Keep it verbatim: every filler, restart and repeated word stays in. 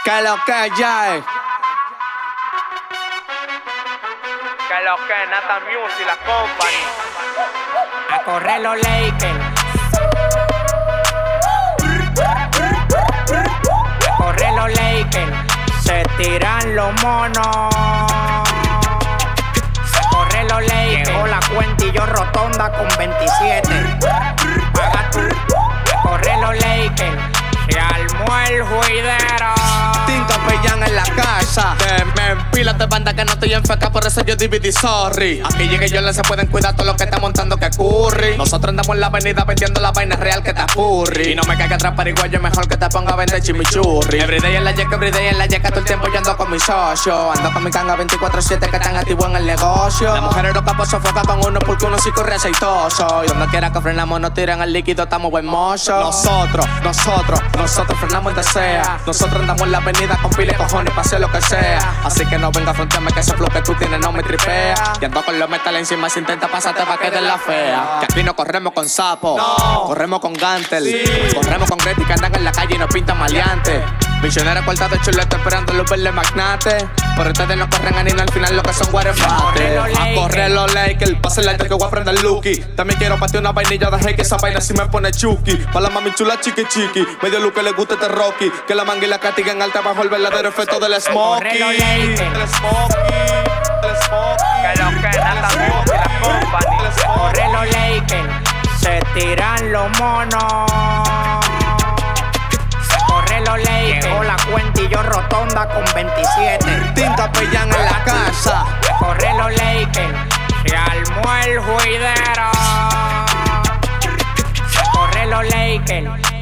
Que lo que ya es. Que lo que Nata Music, la company. A correr los Lakers. A correr los Lakers. Se tiran los monos. A correr los Lakers. Llegó la cuenta y yo rotonda con veintisiete. Paga tú. A correr los Lakers. Se armó el juidero. Tinto Pellán en la casa. Que me empila de banda que no estoy en feca, por eso yo dividí, sorry. Aquí llegué yo, le se pueden cuidar todo lo que está montando que curry. Nosotros andamos en la avenida vendiendo la vaina real que te apurri. Y no me caiga atrás pariguayo, mejor que te ponga a vender chimichurri. Everyday en la yeca, everyday en la yeca, todo el tiempo yo ando con mi socio. Ando con mi canga veinticuatro siete que están activos en el negocio. Las mujeres los capos sofocan con uno porque uno sí corre aceitoso. Y donde quiera que frenamos nos tiran al líquido, estamos buen mozo. Nosotros, nosotros, nosotros frenamos donde sea. Nosotros andamos en la avenida con pile cojones para hacer lo que sea. Así que no venga a frontearme que ese flow que tú tienes no me tripea. Y ando con los metales encima si intenta pasarte pa' que de la fea. Que aquí no corremos con sapo, no. Corremos con gantel, sí. Corremos con Greti que andan en la calle y nos pintan maleantes. Visionarios cortados chuletos esperando luz verde magnate. Pero ustedes no corren a ni al final lo que son guarefates. A correr los Lakers, pase la que voy a aprender Lucky. También quiero patear una vainilla de hey que esa vaina si me pone chuki. Pa' la mami chula chiqui chiqui, medio look que le gusta este Rocky. Que la manga y la catiga en alta bajo el verdadero efecto del Smokey. El Smokey, el Smokey. Que lo que Nata Music, la company. A correr los Lakers. Se tiran los monos. Los Lakers. Llegó la cuenta y yo rotonda con veintisiete. Tinto Pellán en la casa. A correr los Lakers. Se armó el juidero. A correr los Lakers.